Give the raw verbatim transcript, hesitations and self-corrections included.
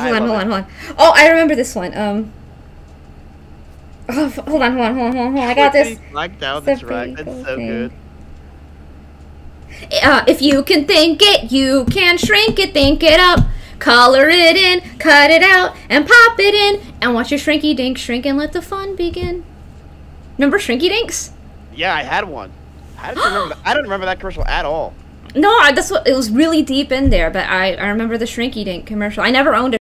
hold on, hold on, hold on. Oh, I remember this one. Um. Oh, hold on, hold on, hold on, hold on. I got this. Like down the track. That's so good. Uh, if you can think it, you can shrink it. Think it up. Color it in, cut it out, and pop it in. And watch your Shrinky Dinks shrink and let the fun begin. Remember Shrinky Dinks? Yeah, I had one. I don't remember. That. I don't remember that commercial at all. No, that's what it was really deep in there. But I I remember the Shrinky Dink commercial. I never owned a